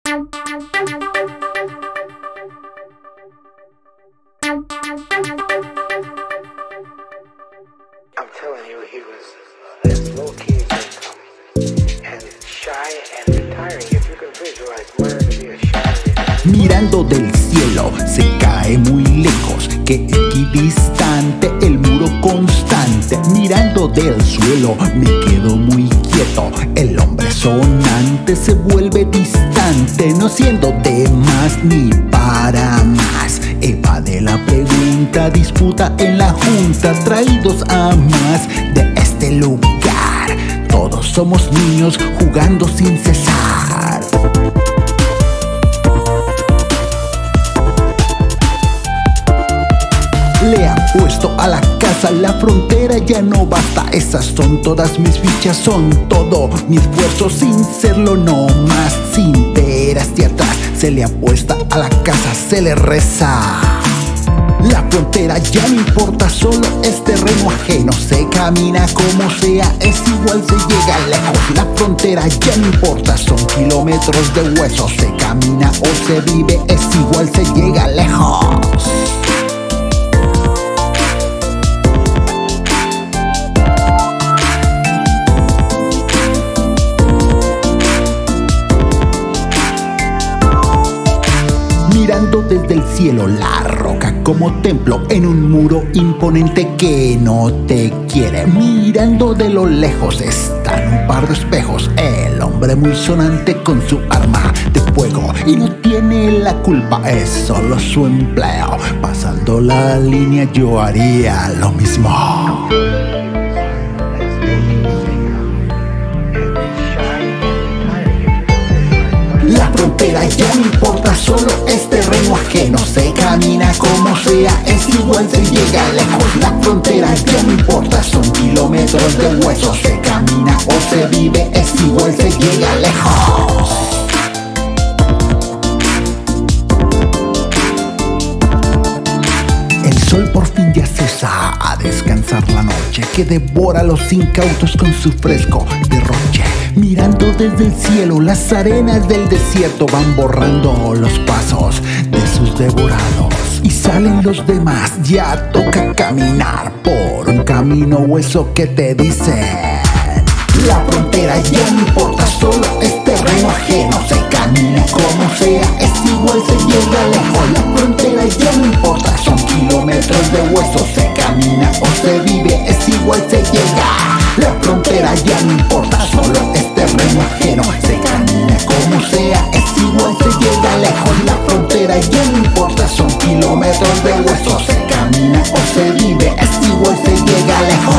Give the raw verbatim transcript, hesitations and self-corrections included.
telling you, he was as low-key as they come, and shy and retiring. If you can visualize Murder to be a shy. Mirando del cielo se cae muy lejos, que equidistante el muro constante. Mirando del suelo me quedo muy quieto, el hombre sonante se vuelve distante, no siendo de más ni para más. Evade la pregunta, disputa en la junta, traídos a más de este lugar. Todos somos niños jugando sin cesar. Le apuesto a la casa, la frontera ya no basta. Esas son todas mis fichas, son todo mi esfuerzo. Sin serlo no más, sin ver hacia atrás. Se le apuesta a la casa, se le reza. La frontera ya no importa, solo es terreno ajeno. Se camina como sea, es igual, se llega lejos. La frontera ya no importa, son kilómetros de huesos. Se camina o se vive, es igual, se llega lejos. Mirando desde el cielo la roca como templo en un muro imponente que no te quiere. Mirando de lo lejos están un par de espejos, el hombre muy sonante con su arma de fuego, y no tiene la culpa, es solo su empleo. Pasando la línea yo haría lo mismo. La frontera ya no importa, solo es terreno ajeno. Se camina como sea, es igual, se llega lejos. La frontera ya no importa, son kilómetros de huesos. Se camina o se vive, es igual, se llega lejos. El sol por fin ya cesa a descansar la noche, que devora a los incautos con su fresco derroche. Mirando desde el cielo, las arenas del desierto van borrando los pasos de sus devorados. Y salen los demás, ya toca caminar por un camino hueso que te dicen: la frontera ya no importa, solo es terreno ajeno. Se camina como sea, es igual, se llega lejos. La frontera ya no importa, son kilómetros de huesos. Se camina o se vive, es igual, se llega. La frontera ya no importa, solo es terreno ajeno. Se camina como sea, es igual, se llega lejos. La frontera ya no importa, son kilómetros de huesos. Se camina o se vive, es igual, se llega lejos.